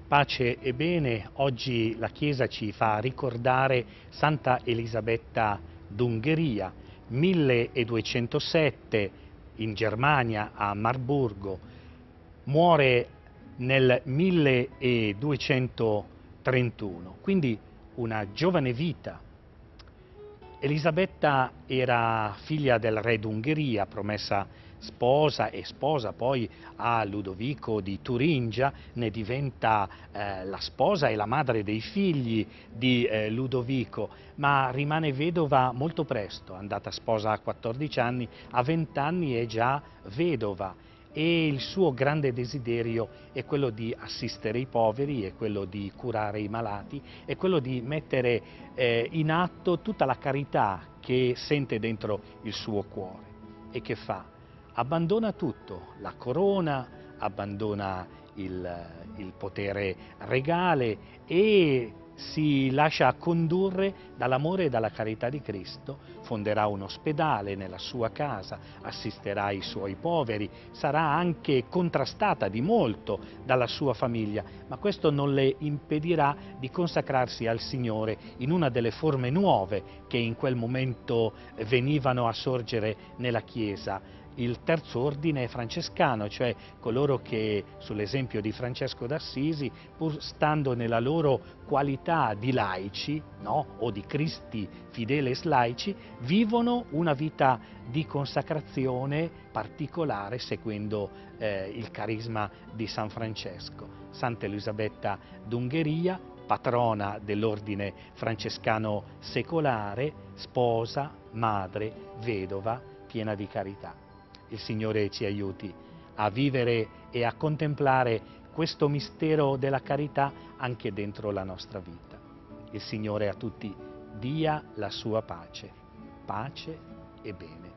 Pace e bene, oggi la Chiesa ci fa ricordare Santa Elisabetta d'Ungheria, 1207 in Germania, a Marburgo, muore nel 1231, quindi una giovane vita. Elisabetta era figlia del re d'Ungheria, promessa sposa e sposa poi a Ludovico di Turingia, ne diventa la sposa e la madre dei figli di Ludovico, ma rimane vedova molto presto, andata sposa a 14 anni, a 20 anni è già vedova. E il suo grande desiderio è quello di assistere i poveri, è quello di curare i malati, è quello di mettere in atto tutta la carità che sente dentro il suo cuore. E che fa? Abbandona tutto, la corona, abbandona il potere regale e si lascia condurre dall'amore e dalla carità di Cristo, fonderà un ospedale nella sua casa, assisterà i suoi poveri, sarà anche contrastata di molto dalla sua famiglia, ma questo non le impedirà di consacrarsi al Signore in una delle forme nuove che in quel momento venivano a sorgere nella Chiesa. Il terzo ordine francescano, cioè coloro che, sull'esempio di Francesco d'Assisi, pur stando nella loro qualità di laici, no? O di Cristi fideles laici, vivono una vita di consacrazione particolare seguendo il carisma di San Francesco. Santa Elisabetta d'Ungheria, patrona dell'ordine francescano secolare, sposa, madre, vedova, piena di carità. Il Signore ci aiuti a vivere e a contemplare questo mistero della carità anche dentro la nostra vita. Il Signore a tutti dia la sua pace, pace e bene.